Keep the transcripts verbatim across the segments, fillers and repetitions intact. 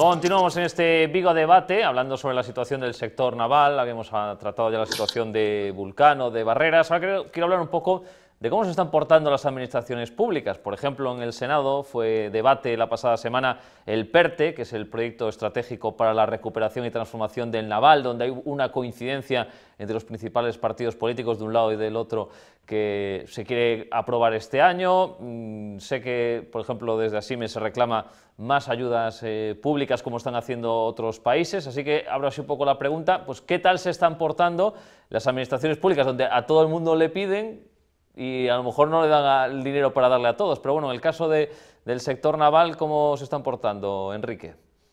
Continuamos en este Vigo Debate, hablando sobre la situación del sector naval. Habíamos tratado ya la situación de Vulcano, de Barreras. Ahora quiero, quiero hablar un poco de cómo se están portando las administraciones públicas. Por ejemplo, en el Senado fue debate la pasada semana el PERTE, que es el Proyecto Estratégico para la Recuperación y Transformación del Naval, donde hay una coincidencia entre los principales partidos políticos de un lado y del otro que se quiere aprobar este año. Mm, sé que, por ejemplo, desde ASIME se reclama más ayudas eh, públicas como están haciendo otros países, así que abro así un poco la pregunta, pues ¿qué tal se están portando las administraciones públicas donde a todo el mundo le piden y a lo mejor no le dan el dinero para darle a todos? Pero bueno, en el caso de, del sector naval, ¿cómo se están portando, Enrique?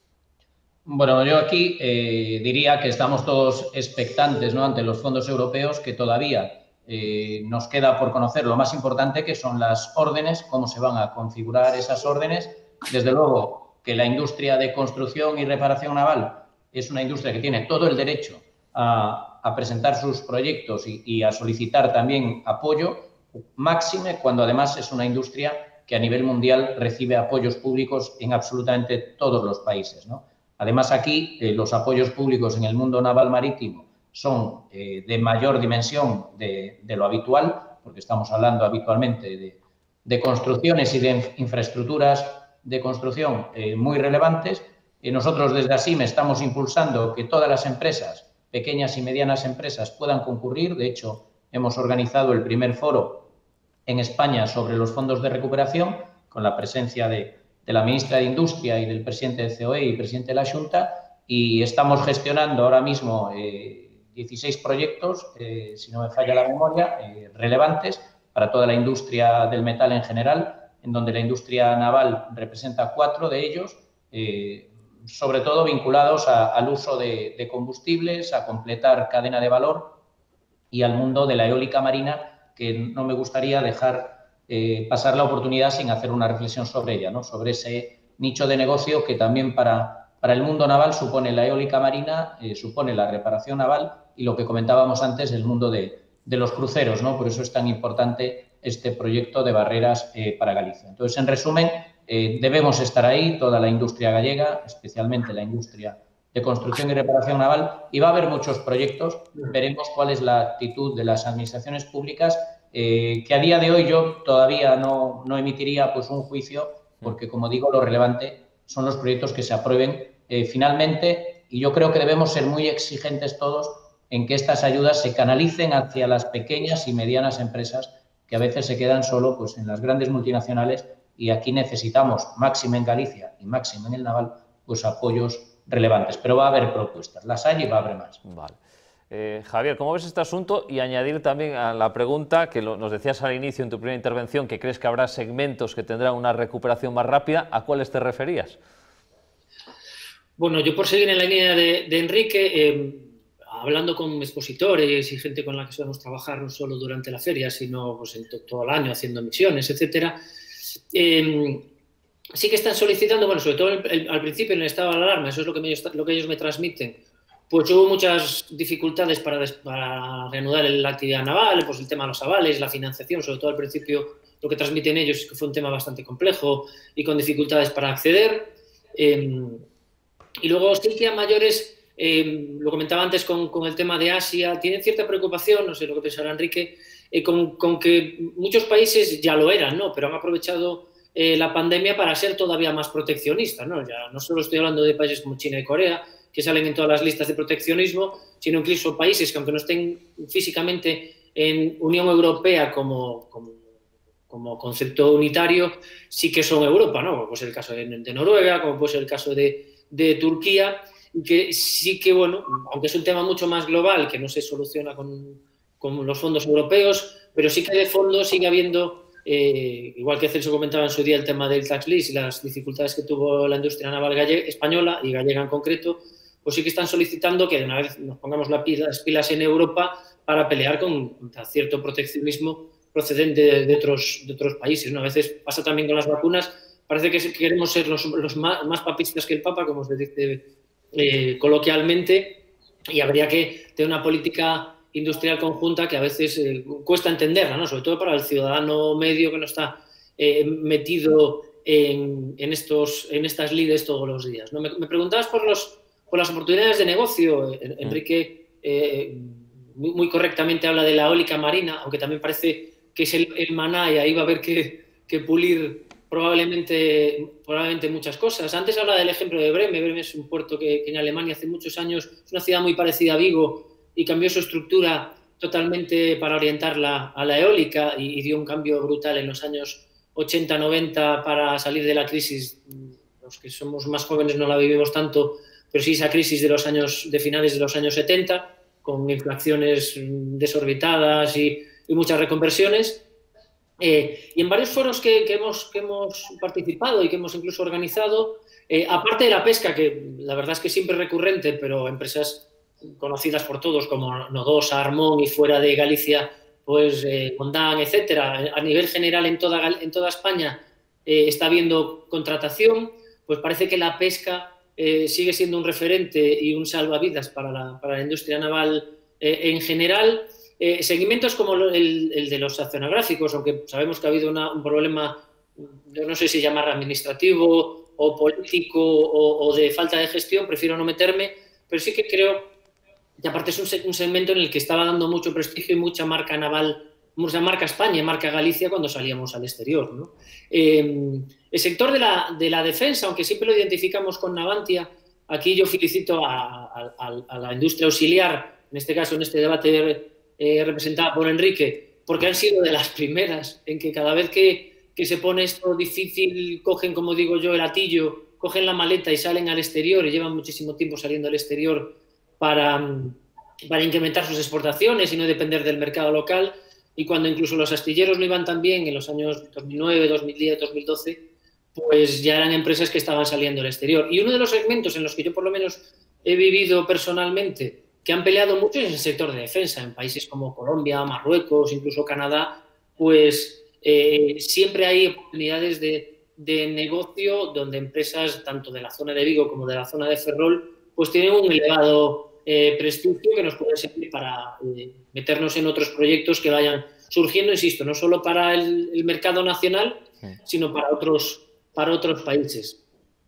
Bueno, yo aquí eh, diría que estamos todos expectantes, ¿no?, ante los fondos europeos, que todavía eh, nos queda por conocer lo más importante, que son las órdenes, cómo se van a configurar esas órdenes. Desde luego que la industria de construcción y reparación naval es una industria que tiene todo el derecho a, a presentar sus proyectos y, y a solicitar también apoyo, máxime cuando además es una industria que a nivel mundial recibe apoyos públicos en absolutamente todos los países, ¿no? Además, aquí eh, los apoyos públicos en el mundo naval marítimo son eh, de mayor dimensión de, de lo habitual, porque estamos hablando habitualmente de, de construcciones y de infraestructuras de construcción eh, muy relevantes. Eh, nosotros desde ASIME estamos impulsando que todas las empresas, pequeñas y medianas empresas, puedan concurrir. De hecho, hemos organizado el primer foro en España sobre los fondos de recuperación, con la presencia de de la ministra de Industria y del presidente de C O E y presidente de la Junta, y estamos gestionando ahora mismo eh, dieciséis proyectos, eh, si no me falla la memoria, eh, relevantes para toda la industria del metal en general, en donde la industria naval representa cuatro de ellos, eh, sobre todo vinculados a, al uso de, de combustibles, a completar cadena de valor y al mundo de la eólica marina, que no me gustaría dejar Eh, pasar la oportunidad sin hacer una reflexión sobre ella, ¿no? Sobre ese nicho de negocio que también para, para el mundo naval supone la eólica marina, eh, supone la reparación naval y lo que comentábamos antes, el mundo de, de los cruceros, ¿no? Por eso es tan importante este proyecto de barreras eh, para Galicia. Entonces, en resumen, eh, debemos estar ahí, toda la industria gallega, especialmente la industria de construcción y reparación naval, y va a haber muchos proyectos. Veremos cuál es la actitud de las administraciones públicas, Eh, que a día de hoy yo todavía no, no emitiría pues, un juicio, porque, como digo, lo relevante son los proyectos que se aprueben eh, finalmente, y yo creo que debemos ser muy exigentes todos en que estas ayudas se canalicen hacia las pequeñas y medianas empresas, que a veces se quedan solo pues, en las grandes multinacionales, y aquí necesitamos, máximo en Galicia y máximo en el naval, pues apoyos relevantes. Pero va a haber propuestas, las hay y va a haber más. Vale. Eh, Javier, ¿cómo ves este asunto? Y añadir también a la pregunta que lo, nos decías al inicio en tu primera intervención, que crees que habrá segmentos que tendrán una recuperación más rápida. ¿A cuáles te referías? Bueno, yo por seguir en la línea de, de Enrique, eh, hablando con expositores y gente con la que solemos trabajar no solo durante la feria, sino pues, en to, todo el año haciendo misiones, etcétera, eh, sí que están solicitando, bueno, sobre todo el, el, al principio en el estado de alarma, eso es lo que, me, lo que ellos me transmiten, pues hubo muchas dificultades para, para reanudar la actividad naval, pues el tema de los avales, la financiación, sobre todo al principio lo que transmiten ellos es que fue un tema bastante complejo y con dificultades para acceder. Eh, y luego sí que a mayores, eh, lo comentaba antes con, con el tema de Asia, tienen cierta preocupación, no sé lo que pensará Enrique, eh, con, con que muchos países ya lo eran, ¿no? Pero han aprovechado eh, la pandemia para ser todavía más proteccionistas, ¿no? Ya no solo estoy hablando de países como China y Corea, que salen en todas las listas de proteccionismo, sino incluso países que, aunque no estén físicamente en Unión Europea como, como, como concepto unitario, sí que son Europa, ¿no? Como puede ser el caso de, de Noruega, como puede ser el caso de, de Turquía, que sí que, bueno, aunque es un tema mucho más global, que no se soluciona con, con los fondos europeos, pero sí que de fondo sigue habiendo, eh, igual que Celso comentaba en su día el tema del tax list y las dificultades que tuvo la industria naval gallega, española y gallega en concreto, pues sí que están solicitando que de una vez nos pongamos las pilas, pilas en Europa para pelear con, contra cierto proteccionismo procedente de, de, otros, de otros países, ¿no? A veces pasa también con las vacunas, parece que queremos ser los, los más, más papistas que el Papa, como se dice eh, coloquialmente, y habría que tener una política industrial conjunta que a veces eh, cuesta entenderla, ¿no? Sobre todo para el ciudadano medio que no está eh, metido en, en, estos, en estas lides todos los días, ¿no? Me, me preguntabas por, los, por las oportunidades de negocio. Enrique eh, muy, muy correctamente habla de la eólica marina, aunque también parece que es el, el maná y ahí va a haber que, que pulir probablemente, probablemente muchas cosas. Antes habla del ejemplo de Bremen. Bremen es un puerto que, que en Alemania hace muchos años es una ciudad muy parecida a Vigo y cambió su estructura totalmente para orientarla a la eólica y, y dio un cambio brutal en los años ochenta noventa para salir de la crisis. Los que somos más jóvenes no la vivimos tanto, pero sí esa crisis de los años, de finales de los años setenta, con inflaciones desorbitadas y, y muchas reconversiones. Eh, y en varios foros que, que, hemos, que hemos participado y que hemos incluso organizado, eh, aparte de la pesca, que la verdad es que siempre es recurrente, pero empresas conocidas por todos como Nodosa, Armón y fuera de Galicia, pues eh, Gondán, etcétera, a nivel general en toda, en toda España eh, está habiendo contratación, pues parece que la pesca eh, sigue siendo un referente y un salvavidas para la, para la industria naval eh, en general. Eh, seguimientos como el, el de los oceanográficos, aunque sabemos que ha habido una, un problema, yo no sé si llamar administrativo o político o, o de falta de gestión, prefiero no meterme, pero sí que creo que aparte es un, un segmento en el que estaba dando mucho prestigio y mucha marca naval, mucha marca España y marca Galicia cuando salíamos al exterior, ¿no? Eh, el sector de la, de la defensa, aunque siempre lo identificamos con Navantia, aquí yo felicito a, a, a la industria auxiliar, en este caso, en este debate eh, representada por Enrique, porque han sido de las primeras en que cada vez que, que se pone esto difícil, cogen, como digo yo, el atillo, cogen la maleta y salen al exterior y llevan muchísimo tiempo saliendo al exterior para, para incrementar sus exportaciones y no depender del mercado local. Y cuando incluso los astilleros no iban tan bien en los años dos mil nueve, dos mil diez, dos mil doce, pues ya eran empresas que estaban saliendo al exterior. Y uno de los segmentos en los que yo por lo menos he vivido personalmente, que han peleado mucho, es el sector de defensa. En países como Colombia, Marruecos, incluso Canadá, pues eh, siempre hay oportunidades de, de negocio donde empresas tanto de la zona de Vigo como de la zona de Ferrol pues tienen un elevado eh, prestigio que nos puede servir para eh, meternos en otros proyectos que vayan surgiendo, insisto, no solo para el, el mercado nacional, sí, sino para otros, para otros países.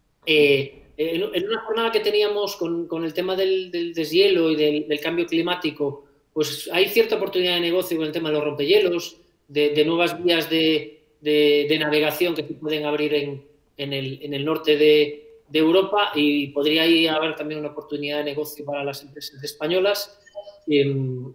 Eh, en, en una jornada que teníamos con, con el tema del, del deshielo y del, del cambio climático, pues hay cierta oportunidad de negocio con el tema de los rompehielos, de, de nuevas vías de, de, de navegación que se pueden abrir en, en, el, en el norte de de Europa, y podría ahí haber también una oportunidad de negocio para las empresas españolas. Eh,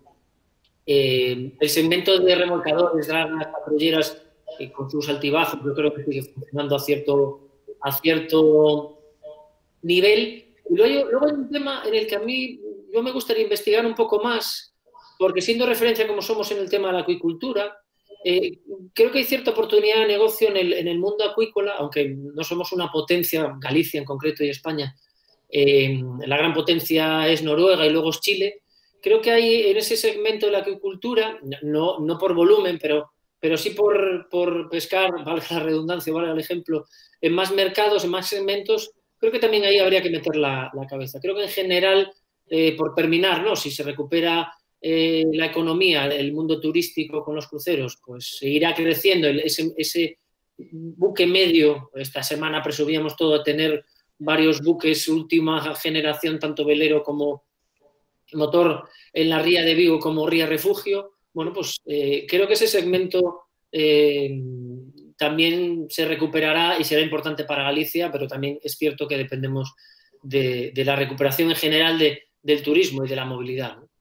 eh, el segmento de remolcadores, dragas, patrulleras, eh, con sus altibajos, yo creo que sigue funcionando a cierto, a cierto nivel. Y luego, luego hay un tema en el que a mí yo me gustaría investigar un poco más, porque siendo referencia como somos en el tema de la acuicultura, Eh, creo que hay cierta oportunidad de negocio en el, en el mundo acuícola, aunque no somos una potencia, Galicia en concreto y España, eh, la gran potencia es Noruega y luego es Chile. Creo que hay en ese segmento de la acuicultura, no, no por volumen, pero, pero sí por, por pescar, valga la redundancia, valga el ejemplo, en más mercados, en más segmentos, creo que también ahí habría que meter la, la cabeza. Creo que en general, eh, por terminar, ¿no? Si se recupera Eh, la economía, el mundo turístico con los cruceros, pues seguirá creciendo. Ese, ese buque medio, esta semana presumíamos todo a tener varios buques última generación, tanto velero como motor en la ría de Vigo como ría refugio. Bueno, pues eh, creo que ese segmento eh, también se recuperará y será importante para Galicia, pero también es cierto que dependemos de, de la recuperación en general de, del turismo y de la movilidad, ¿no?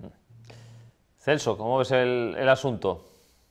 Celso, ¿cómo ves el, el asunto?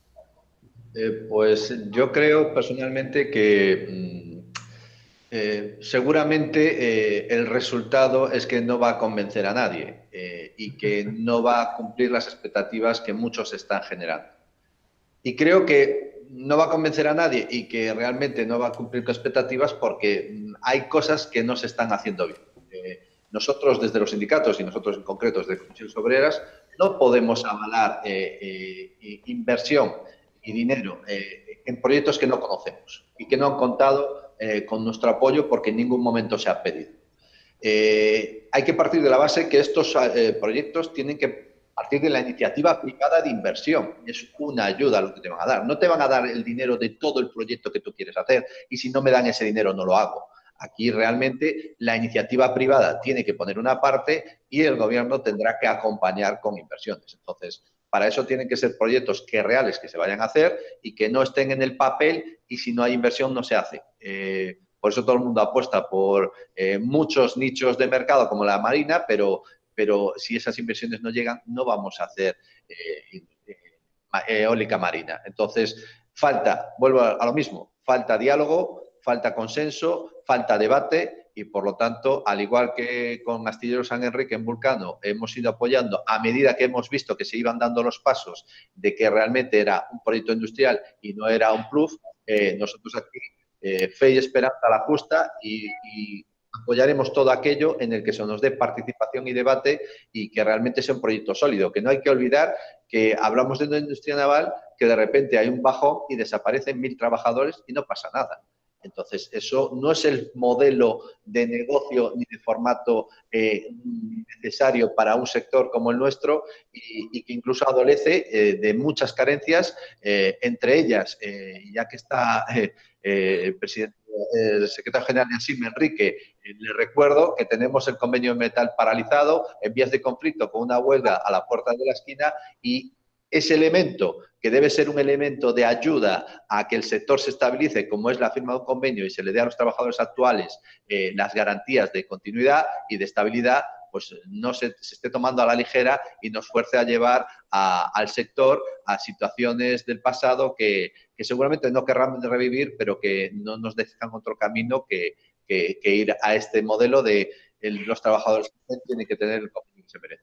Eh, pues yo creo personalmente que eh, seguramente eh, el resultado es que no va a convencer a nadie eh, y que no va a cumplir las expectativas que muchos están generando. Y creo que no va a convencer a nadie y que realmente no va a cumplir con expectativas porque hay cosas que no se están haciendo bien. Eh, nosotros desde los sindicatos y nosotros en concreto desde Comisiones Obreras no podemos avalar eh, eh, inversión y dinero eh, en proyectos que no conocemos y que no han contado eh, con nuestro apoyo porque en ningún momento se ha pedido. Eh, hay que partir de la base que estos eh, proyectos tienen que partir de la iniciativa privada de inversión. Es una ayuda lo que te van a dar. No te van a dar el dinero de todo el proyecto que tú quieres hacer y si no me dan ese dinero no lo hago. Aquí realmente la iniciativa privada tiene que poner una parte y el gobierno tendrá que acompañar con inversiones. Entonces, para eso tienen que ser proyectos que reales que se vayan a hacer y que no estén en el papel y si no hay inversión no se hace. Eh, por eso todo el mundo apuesta por eh, muchos nichos de mercado como la marina, pero, pero si esas inversiones no llegan no vamos a hacer eh, eh, eólica marina. Entonces, falta, vuelvo a lo mismo, falta diálogo, falta consenso, falta debate y, por lo tanto, al igual que con Astillero San Enrique en Vulcano, hemos ido apoyando a medida que hemos visto que se iban dando los pasos de que realmente era un proyecto industrial y no era un plus, eh, nosotros aquí, eh, fe y esperanza a la justa y, y apoyaremos todo aquello en el que se nos dé participación y debate y que realmente sea un proyecto sólido, que no hay que olvidar que hablamos de una industria naval que de repente hay un bajón y desaparecen mil trabajadores y no pasa nada. Entonces, eso no es el modelo de negocio ni de formato eh, necesario para un sector como el nuestro y, y que incluso adolece eh, de muchas carencias, eh, entre ellas, eh, ya que está eh, eh, el presidente, el secretario general de ASIM, Enrique, eh, le recuerdo que tenemos el convenio de metal paralizado, en vías de conflicto con una huelga a la puerta de la esquina y ese elemento, que debe ser un elemento de ayuda a que el sector se estabilice, como es la firma de un convenio y se le dé a los trabajadores actuales eh, las garantías de continuidad y de estabilidad, pues no se, se esté tomando a la ligera y nos fuerce a llevar a, al sector a situaciones del pasado que, que seguramente no querrán revivir, pero que no nos dejan otro camino que, que, que ir a este modelo de el, los trabajadores tienen que tener el convenio que se merecen.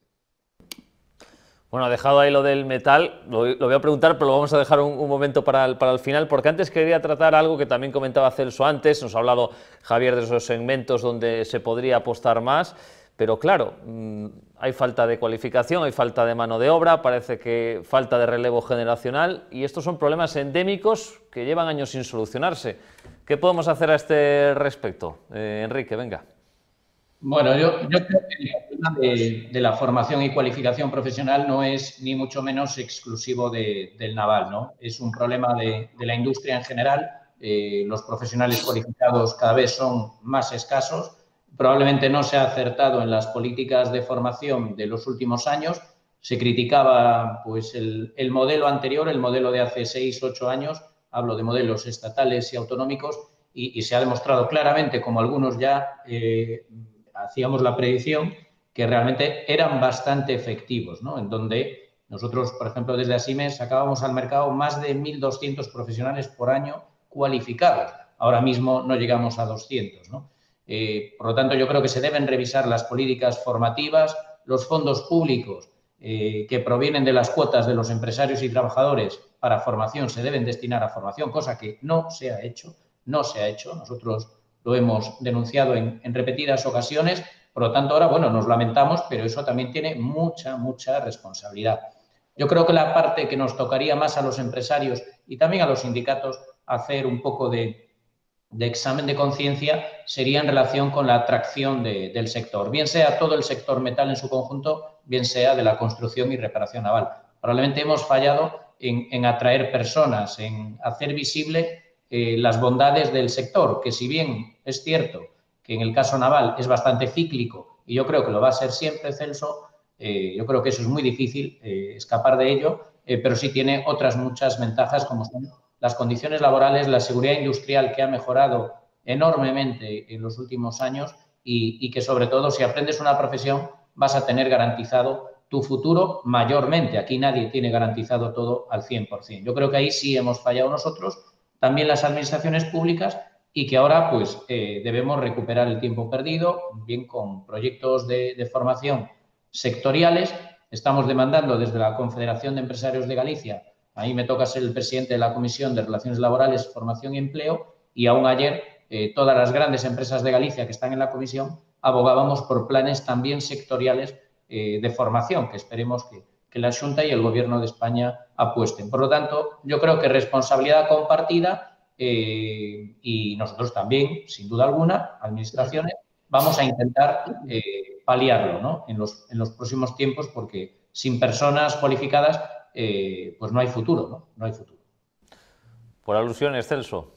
Bueno, dejado ahí lo del metal, lo, lo voy a preguntar, pero lo vamos a dejar un, un momento para el, para el final, porque antes quería tratar algo que también comentaba Celso antes, nos ha hablado Javier de esos segmentos donde se podría apostar más, pero claro, mmm, hay falta de cualificación, hay falta de mano de obra, parece que falta de relevo generacional y estos son problemas endémicos que llevan años sin solucionarse. ¿Qué podemos hacer a este respecto? Eh, Enrique, venga. Bueno, yo, yo creo que el problema de, de la formación y cualificación profesional no es ni mucho menos exclusivo de, del naval, ¿no? Es un problema de, de la industria en general. Eh, los profesionales cualificados cada vez son más escasos. Probablemente no se ha acertado en las políticas de formación de los últimos años. Se criticaba pues, el, el modelo anterior, el modelo de hace seis, ocho años. Hablo de modelos estatales y autonómicos y, y se ha demostrado claramente, como algunos ya eh, hacíamos la predicción, que realmente eran bastante efectivos, ¿no? En donde nosotros, por ejemplo, desde ASIMES sacábamos al mercado más de mil doscientos profesionales por año cualificados. Ahora mismo no llegamos a doscientos, ¿no? Eh, por lo tanto, yo creo que se deben revisar las políticas formativas, los fondos públicos eh, que provienen de las cuotas de los empresarios y trabajadores para formación se deben destinar a formación, cosa que no se ha hecho, no se ha hecho. Nosotros lo hemos denunciado en, en repetidas ocasiones, por lo tanto ahora, bueno, nos lamentamos, pero eso también tiene mucha, mucha responsabilidad. Yo creo que la parte que nos tocaría más a los empresarios y también a los sindicatos hacer un poco de, de examen de conciencia sería en relación con la atracción de, del sector, bien sea todo el sector metal en su conjunto, bien sea de la construcción y reparación naval. Probablemente hemos fallado en, en atraer personas, en hacer visible Eh, las bondades del sector, que si bien es cierto que en el caso naval es bastante cíclico y yo creo que lo va a ser siempre, Celso, eh, yo creo que eso es muy difícil eh, escapar de ello, eh, pero sí tiene otras muchas ventajas como son las condiciones laborales, la seguridad industrial que ha mejorado enormemente en los últimos años y, y que sobre todo si aprendes una profesión vas a tener garantizado tu futuro mayormente. Aquí nadie tiene garantizado todo al cien por cien. Yo creo que ahí sí hemos fallado nosotros, también las administraciones públicas y que ahora pues eh, debemos recuperar el tiempo perdido, bien con proyectos de, de formación sectoriales. Estamos demandando desde la Confederación de Empresarios de Galicia, ahí me toca ser el presidente de la Comisión de Relaciones Laborales, Formación y Empleo y aún ayer eh, todas las grandes empresas de Galicia que están en la comisión abogábamos por planes también sectoriales eh, de formación que esperemos que que la Xunta y el Gobierno de España apuesten. Por lo tanto, yo creo que responsabilidad compartida eh, y nosotros también, sin duda alguna, administraciones, vamos a intentar eh, paliarlo, ¿no? en, los, en los próximos tiempos porque sin personas cualificadas, eh, pues no hay futuro, ¿no? No hay futuro. Por alusiones, Celso.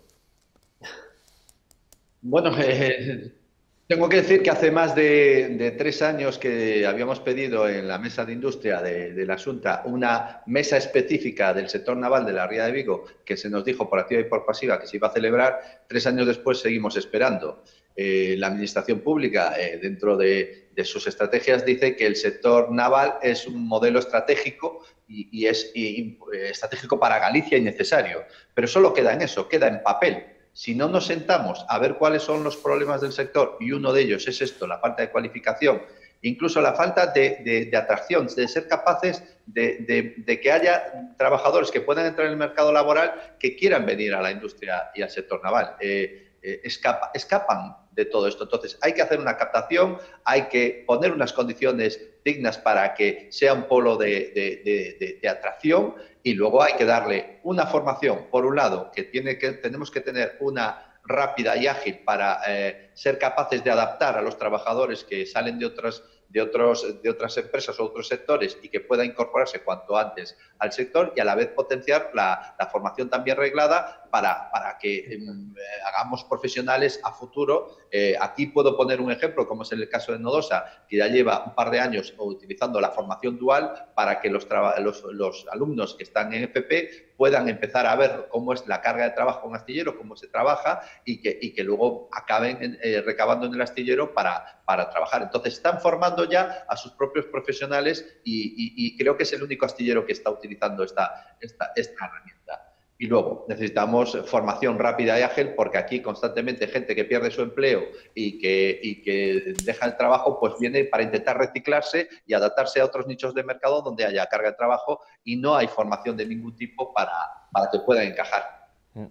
Bueno, eh, tengo que decir que hace más de, de tres años que habíamos pedido en la mesa de industria de, de la Xunta una mesa específica del sector naval de la Ría de Vigo, que se nos dijo por activa y por pasiva que se iba a celebrar. Tres años después seguimos esperando. Eh, la Administración Pública, eh, dentro de, de sus estrategias, dice que el sector naval es un modelo estratégico y, y es y, estratégico para Galicia y necesario. Pero solo queda en eso, queda en papel. Si no nos sentamos a ver cuáles son los problemas del sector, y uno de ellos es esto, la falta de cualificación, incluso la falta de, de, de atracción, de ser capaces de, de, de que haya trabajadores que puedan entrar en el mercado laboral que quieran venir a la industria y al sector naval. Eh, eh, escapa, escapan de todo esto. Entonces, hay que hacer una captación, hay que poner unas condiciones dignas para que sea un polo de, de, de, de, de atracción, y luego hay que darle una formación, por un lado, que, tiene que tenemos que tener una rápida y ágil para eh, ser capaces de adaptar a los trabajadores que salen de otras, de, otros, de otras empresas o otros sectores y que puedan incorporarse cuanto antes al sector, y a la vez potenciar la, la formación también reglada para, para que eh, hagamos profesionales a futuro. Eh, aquí puedo poner un ejemplo, como es el caso de Nodosa, que ya lleva un par de años utilizando la formación dual para que los, los, los alumnos que están en F P puedan empezar a ver cómo es la carga de trabajo en astillero, cómo se trabaja, y que, y que luego acaben eh, recabando en el astillero para, para trabajar. Entonces, están formando ya a sus propios profesionales, y, y, y creo que es el único astillero que está utilizando esta, esta, esta herramienta. Y luego necesitamos formación rápida y ágil, porque aquí constantemente gente que pierde su empleo y que, y que deja el trabajo, pues viene para intentar reciclarse y adaptarse a otros nichos de mercado donde haya carga de trabajo y no hay formación de ningún tipo para, para que puedan encajar.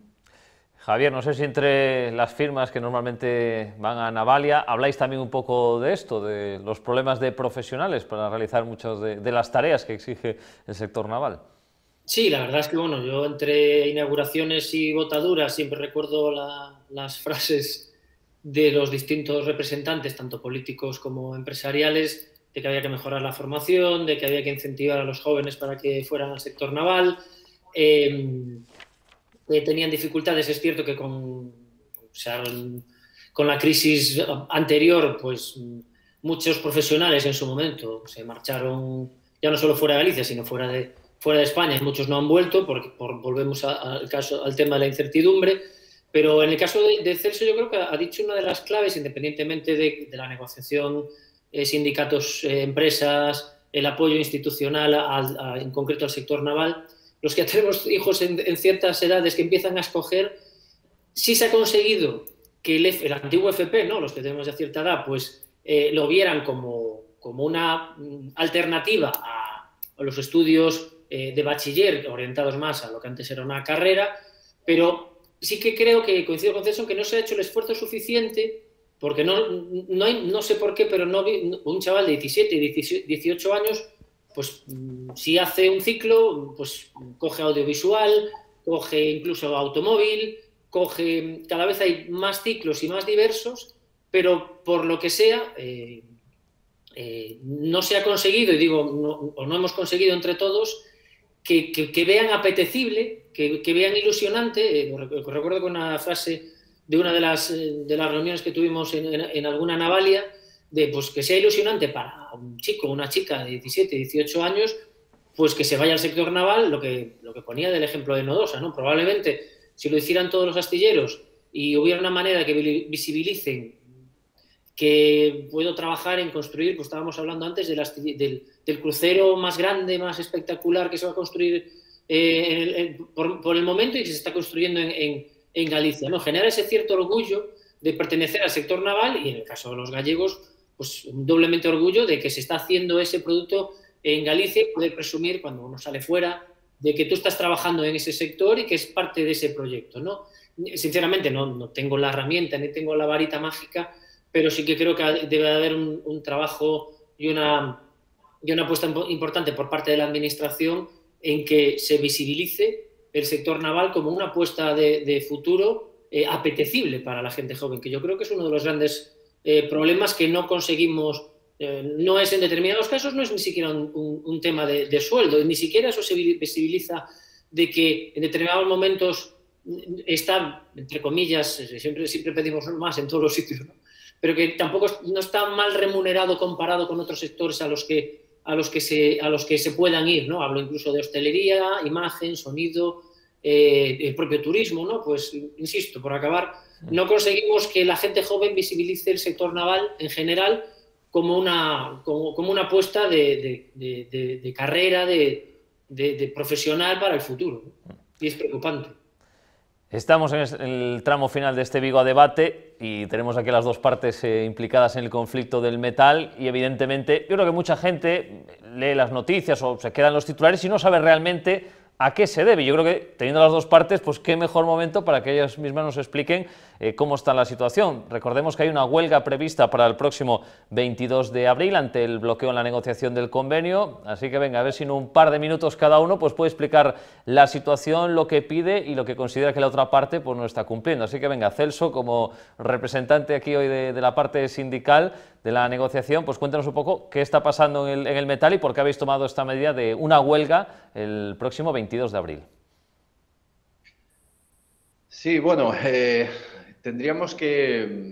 Javier, no sé si entre las firmas que normalmente van a Navalia habláis también un poco de esto, de los problemas de profesionales para realizar muchas de, de las tareas que exige el sector naval. Sí, la verdad es que, bueno, yo entre inauguraciones y botaduras siempre recuerdo la, las frases de los distintos representantes, tanto políticos como empresariales, de que había que mejorar la formación, de que había que incentivar a los jóvenes para que fueran al sector naval. Eh, que tenían dificultades, es cierto que con, o sea, con la crisis anterior, pues muchos profesionales en su momento se marcharon, ya no solo fuera de Galicia, sino fuera de fuera de España, muchos no han vuelto, porque por, volvemos a, al, caso, al tema de la incertidumbre, pero en el caso de, de Celso yo creo que ha dicho una de las claves, independientemente de, de la negociación, eh, sindicatos, eh, empresas, el apoyo institucional, al, a, en concreto al sector naval. Los que tenemos hijos en, en ciertas edades que empiezan a escoger, sí se ha conseguido que el, el antiguo F P, ¿no? Los que tenemos ya cierta edad, pues eh, lo vieran como, como una alternativa a, a los estudios eh, de bachiller, orientados más a lo que antes era una carrera, pero sí que creo que coincido con Celso que no se ha hecho el esfuerzo suficiente, porque no, no, hay, no sé por qué, pero no vi, un chaval de diecisiete, dieciocho años, pues si hace un ciclo, pues coge audiovisual, coge incluso automóvil, coge, cada vez hay más ciclos y más diversos, pero por lo que sea, eh, eh, no se ha conseguido, y digo, no, o no hemos conseguido entre todos, que, que, que vean apetecible, que, que vean ilusionante. Eh, recuerdo con una frase de una de las, de las reuniones que tuvimos en, en, en alguna Navalia, de pues que sea ilusionante para un chico o una chica de diecisiete, dieciocho años, pues que se vaya al sector naval, lo que, lo que ponía del ejemplo de Nodosa, ¿no? Probablemente, si lo hicieran todos los astilleros y hubiera una manera que visibilicen que puedo trabajar en construir, pues estábamos hablando antes del, del, del crucero más grande, más espectacular que se va a construir eh, en, en, por, por el momento y que se está construyendo en, en, en Galicia, ¿no? Genera ese cierto orgullo de pertenecer al sector naval y, en el caso de los gallegos, pues un doblemente orgullo de que se está haciendo ese producto en Galicia y poder presumir cuando uno sale fuera de que tú estás trabajando en ese sector y que es parte de ese proyecto, ¿no? Sinceramente no, no tengo la herramienta ni tengo la varita mágica, pero sí que creo que debe haber un, un trabajo y una, y una apuesta importante por parte de la Administración en que se visibilice el sector naval como una apuesta de, de futuro eh, apetecible para la gente joven, que yo creo que es uno de los grandes eh, problemas que no conseguimos Eh, no es en determinados casos, no es ni siquiera un, un, un tema de, de sueldo, ni siquiera eso se visibiliza de que en determinados momentos está, entre comillas, siempre, siempre pedimos más en todos los sitios, ¿no? Pero que tampoco no está mal remunerado comparado con otros sectores a los que, a los que, se, a los que se puedan ir, ¿no? Hablo incluso de hostelería, imagen, sonido, eh, el propio turismo, ¿no? Pues, insisto, por acabar, no conseguimos que la gente joven visibilice el sector naval en general como una, como, como una apuesta de, de, de, de carrera, de, de, de profesional para el futuro, ¿no? Y es preocupante. Estamos en el tramo final de este Vigo a Debate y tenemos aquí las dos partes eh, implicadas en el conflicto del metal y evidentemente yo creo que mucha gente lee las noticias o se quedan los titulares y no sabe realmente a qué se debe. Yo creo que teniendo las dos partes, pues qué mejor momento para que ellas mismas nos expliquen eh, cómo está la situación. Recordemos que hay una huelga prevista para el próximo veintidós de abril ante el bloqueo en la negociación del convenio, así que venga, a ver si en un par de minutos cada uno pues puede explicar la situación, lo que pide y lo que considera que la otra parte pues no está cumpliendo. Así que venga, Celso, como representante aquí hoy de, de la parte sindical de la negociación, pues cuéntanos un poco qué está pasando en el, en el metal y por qué habéis tomado esta medida de una huelga el próximo veintidós de abril. Sí, bueno, eh, tendríamos que...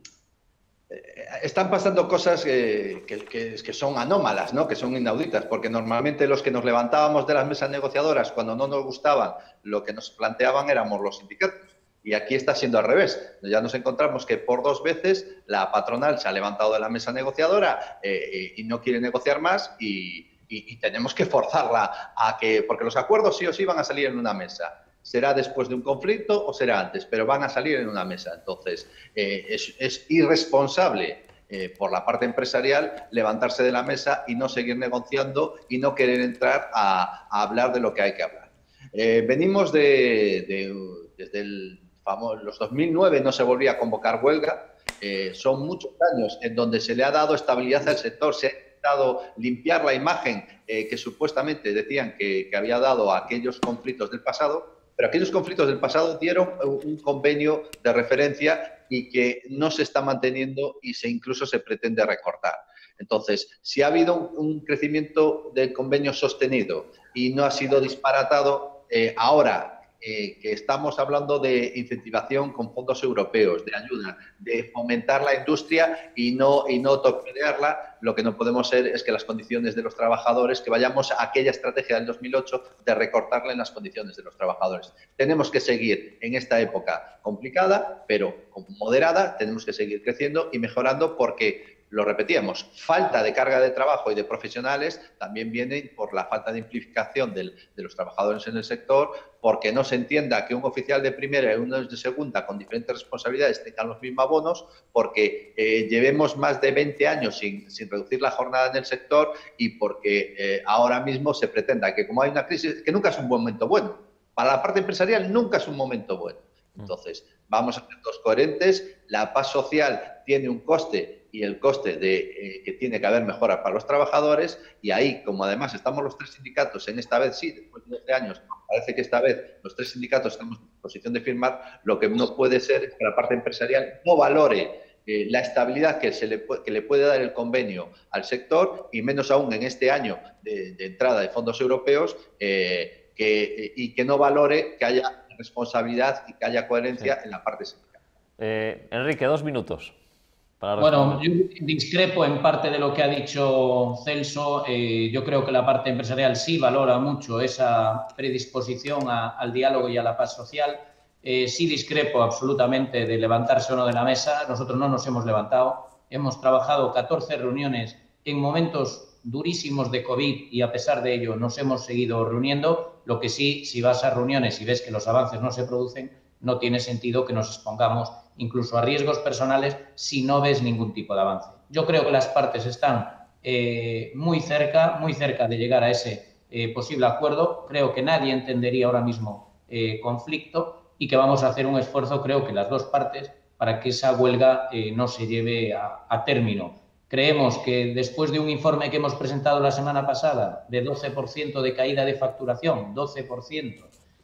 Están pasando cosas que, que, que son anómalas, ¿no? Que son inauditas, porque normalmente los que nos levantábamos de las mesas negociadoras cuando no nos gustaban lo que nos planteaban éramos los sindicatos. Y aquí está siendo al revés. Ya nos encontramos que por dos veces la patronal se ha levantado de la mesa negociadora eh, y no quiere negociar más y, y, y tenemos que forzarla a que... Porque los acuerdos sí o sí van a salir en una mesa. Será después de un conflicto o será antes, pero van a salir en una mesa. Entonces, eh, es, es irresponsable eh, por la parte empresarial levantarse de la mesa y no seguir negociando y no querer entrar a, a hablar de lo que hay que hablar. Eh, venimos de, de, desde el famoso, los dos mil nueve no se volvía a convocar huelga. Eh, son muchos años en donde se le ha dado estabilidad al sector, se ha intentado limpiar la imagen eh, que supuestamente decían que, que había dado a aquellos conflictos del pasado. Pero aquellos conflictos del pasado dieron un convenio de referencia y que no se está manteniendo y se incluso se pretende recortar. Entonces, si ha habido un, un crecimiento del convenio sostenido y no ha sido disparatado, eh, ahora eh, que estamos hablando de incentivación con fondos europeos, de ayuda, de fomentar la industria y no, y no torpedearla, lo que no podemos ser es que las condiciones de los trabajadores, que vayamos a aquella estrategia del dos mil ocho de recortarle en las condiciones de los trabajadores. Tenemos que seguir en esta época complicada, pero moderada, tenemos que seguir creciendo y mejorando porque, lo repetíamos, falta de carga de trabajo y de profesionales también viene por la falta de implicación del, de los trabajadores en el sector, porque no se entienda que un oficial de primera y uno de segunda con diferentes responsabilidades tengan los mismos bonos, porque eh, llevemos más de veinte años sin, sin reducir la jornada en el sector y porque eh, ahora mismo se pretenda que como hay una crisis, que nunca es un momento bueno. Para la parte empresarial nunca es un momento bueno. Entonces, vamos a ser todos coherentes, la paz social tiene un coste y el coste de eh, que tiene que haber mejora para los trabajadores y ahí, como además estamos los tres sindicatos, en esta vez sí, después de doce años, parece que esta vez los tres sindicatos estamos en posición de firmar, lo que no puede ser es que la parte empresarial no valore eh, la estabilidad que, se le, que le puede dar el convenio al sector y menos aún en este año de, de entrada de fondos europeos eh, que, y que no valore que haya responsabilidad y que haya coherencia sí. en la parte sindical. Eh, Enrique, dos minutos. Para bueno, yo discrepo en parte de lo que ha dicho Celso. Eh, yo creo que la parte empresarial sí valora mucho esa predisposición a, al diálogo y a la paz social. Eh, sí discrepo absolutamente de levantarse o no de la mesa. Nosotros no nos hemos levantado. Hemos trabajado catorce reuniones en momentos durísimos de COVID y a pesar de ello nos hemos seguido reuniendo. Lo que sí, si vas a reuniones y ves que los avances no se producen, no tiene sentido que nos expongamos incluso a riesgos personales si no ves ningún tipo de avance. Yo creo que las partes están eh, muy cerca, muy cerca de llegar a ese eh, posible acuerdo. Creo que nadie entendería ahora mismo eh, conflicto y que vamos a hacer un esfuerzo, creo que las dos partes, para que esa huelga eh, no se lleve a, a término. Creemos que después de un informe que hemos presentado la semana pasada de doce por ciento de caída de facturación, doce por ciento,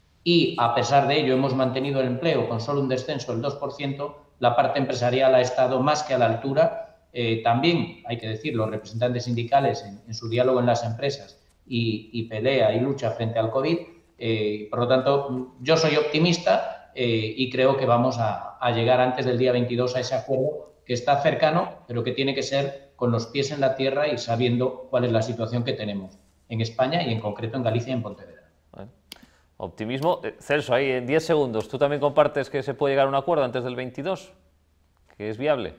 y a pesar de ello hemos mantenido el empleo con solo un descenso del dos por ciento, la parte empresarial ha estado más que a la altura eh, también, hay que decir, los representantes sindicales en, en su diálogo en las empresas y, y pelea y lucha frente al COVID. Eh, por lo tanto, yo soy optimista eh, y creo que vamos a, a llegar antes del día veintidós a ese acuerdo que está cercano, pero que tiene que ser con los pies en la tierra y sabiendo cuál es la situación que tenemos en España y en concreto en Galicia y en Pontevedra. Bueno, optimismo. Eh, Celso, ahí en diez segundos, ¿tú también compartes que se puede llegar a un acuerdo antes del veintidós? ¿Que es viable?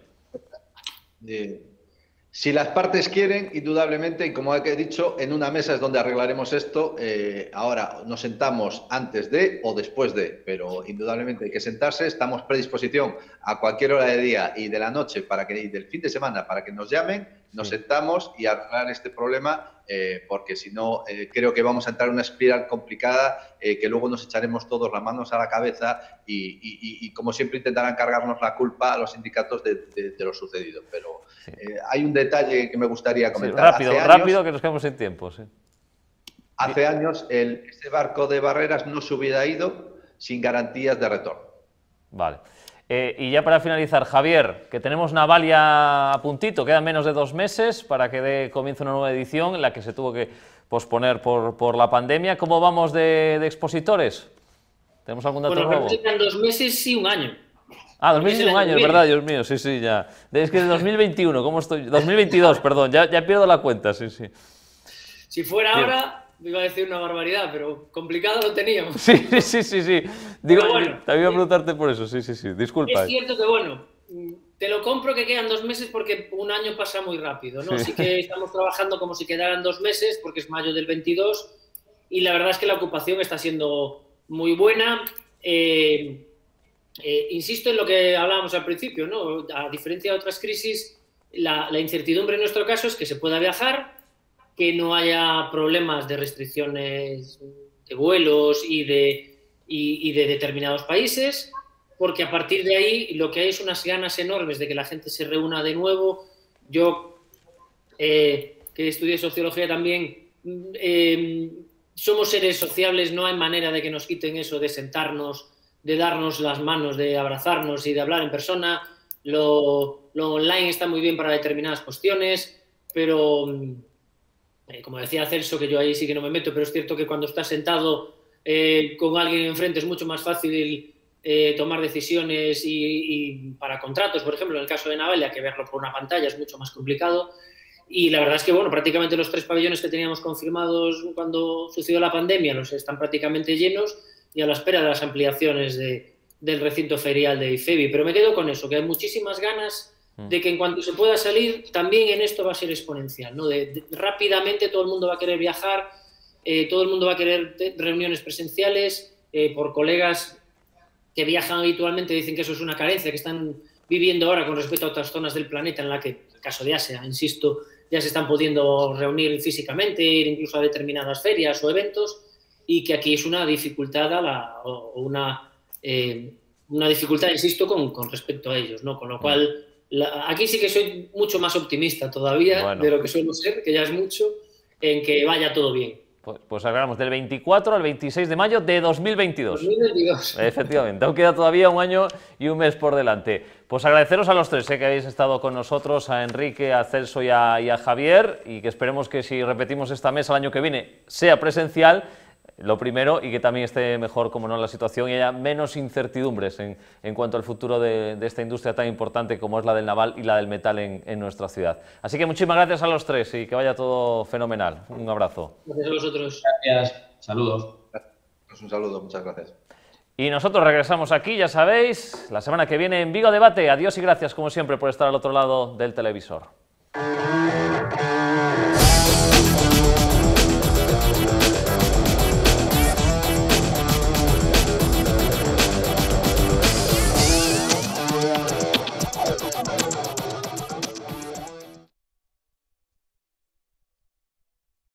Eh, si las partes quieren, indudablemente, y como he dicho, en una mesa es donde arreglaremos esto. Eh, ahora nos sentamos antes de o después de, pero indudablemente hay que sentarse. Estamos a predisposición a cualquier hora de día y de la noche para que, y del fin de semana para que nos llamen, nos sí. sentamos y arreglar este problema, eh, porque si no, eh, creo que vamos a entrar en una espiral complicada, eh, que luego nos echaremos todos las manos a la cabeza y, y, y, y como siempre, intentarán cargarnos la culpa a los sindicatos de, de, de lo sucedido. Pero sí. eh, hay un detalle que me gustaría comentar. Sí, rápido, hace rápido, años, que nos quedamos sin tiempo. Sí. Hace años, el, este barco de Barreras no se hubiera ido sin garantías de retorno. Vale. Eh, y ya para finalizar, Javier, que tenemos Naval ya a puntito, quedan menos de dos meses para que dé comienzo una nueva edición en la que se tuvo que posponer por, por la pandemia. ¿Cómo vamos de, de expositores? ¿Tenemos algún dato bueno, nuevo? Bueno, quedan dos meses y un año. Ah, dos meses y un año, es verdad, Dios mío, sí, sí, ya. Es que de dos mil veintiuno, ¿cómo estoy? dos mil veintidós, perdón, ya, ya pierdo la cuenta, sí, sí. Si fuera Bien. ahora... Iba a decir una barbaridad, pero complicado lo teníamos. Sí, sí, sí, sí. Digo, bueno, te iba a preguntarte por eso, sí, sí, sí. Disculpa. Es cierto que, bueno, te lo compro que quedan dos meses porque un año pasa muy rápido, ¿no? Sí, sí que estamos trabajando como si quedaran dos meses porque es mayo del veintidós y la verdad es que la ocupación está siendo muy buena. Eh, eh, insisto en lo que hablábamos al principio, ¿no? A diferencia de otras crisis, la, la incertidumbre en nuestro caso es que se pueda viajar, que no haya problemas de restricciones de vuelos y de, y, y de determinados países, porque a partir de ahí lo que hay es unas ganas enormes de que la gente se reúna de nuevo. Yo, eh, que estudié sociología también, eh, somos seres sociables, no hay manera de que nos quiten eso de sentarnos, de darnos las manos, de abrazarnos y de hablar en persona. Lo, lo online está muy bien para determinadas cuestiones, pero... Eh, como decía Celso, que yo ahí sí que no me meto, pero es cierto que cuando estás sentado eh, con alguien enfrente es mucho más fácil eh, tomar decisiones y, y para contratos, por ejemplo, en el caso de Navalia, que verlo por una pantalla es mucho más complicado. Y la verdad es que, bueno, prácticamente los tres pabellones que teníamos confirmados cuando sucedió la pandemia los están prácticamente llenos y a la espera de las ampliaciones de, del recinto ferial de IFEBI. Pero me quedo con eso, que hay muchísimas ganas de que en cuanto se pueda salir, también en esto va a ser exponencial, ¿no? De, de, rápidamente todo el mundo va a querer viajar, eh, todo el mundo va a querer reuniones presenciales, eh, por colegas que viajan habitualmente dicen que eso es una carencia que están viviendo ahora con respecto a otras zonas del planeta en la que, en el caso de Asia, insisto, ya se están pudiendo reunir físicamente, ir incluso a determinadas ferias o eventos, y que aquí es una dificultad a la, o una, eh, una dificultad, insisto, con, con respecto a ellos, ¿no? Con lo cual... La, aquí sí que soy mucho más optimista todavía bueno. de lo que suelo ser, que ya es mucho, en que vaya todo bien. Pues, pues hablamos del veinticuatro al veintiséis de mayo de dos mil veintidós. dos mil veintidós. Efectivamente, aún queda todavía un año y un mes por delante. Pues agradeceros a los tres eh, que habéis estado con nosotros, a Enrique, a Celso y a, y a Javier, y que esperemos que si repetimos esta mesa el año que viene sea presencial, lo primero, y que también esté mejor, como no, la situación y haya menos incertidumbres en, en cuanto al futuro de, de esta industria tan importante como es la del naval y la del metal en, en nuestra ciudad. Así que muchísimas gracias a los tres y que vaya todo fenomenal. Un abrazo. Gracias a vosotros. Gracias. Saludos. Un saludo, muchas gracias. Y nosotros regresamos aquí, ya sabéis, la semana que viene en Vigo Debate. Adiós y gracias, como siempre, por estar al otro lado del televisor.